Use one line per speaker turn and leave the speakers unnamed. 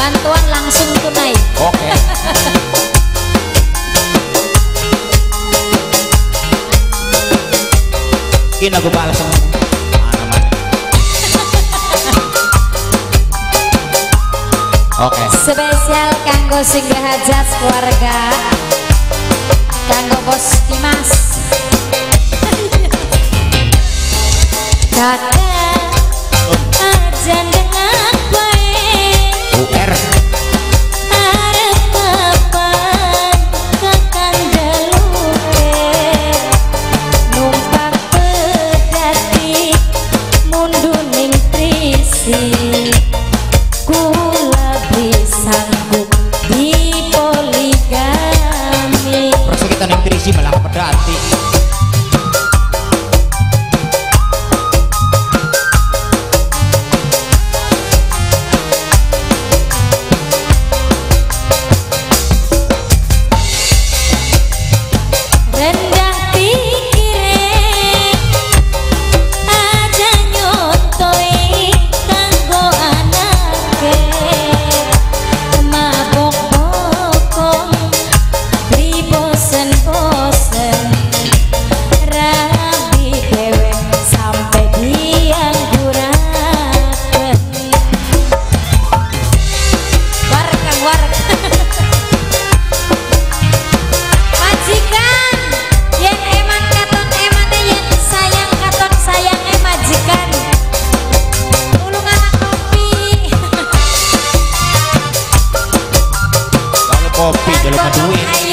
bantuan langsung tunai.
Oke. Ini aku balas sama mana. Oke.
Spesial kanggo singgah hajat keluarga, kanggo Bos Dimas. Kakak aja dengan baik.
UR.
Arep papan kakang deluke, numpak pedati munduning trisi. Kula sanggup di poligami.
Rasa kita ning trisi malah pedati.
Rendah pikirin aja nyotoi kanggo anake. Mabok bokong beri bosen-bosen, rabi dewe sampai diangguraken. Warek kang warek. Majikan yang eman katon emane yang sayang katon sayangnya majikan. Tulung anak kopi.
Kalau kopi jalur duit.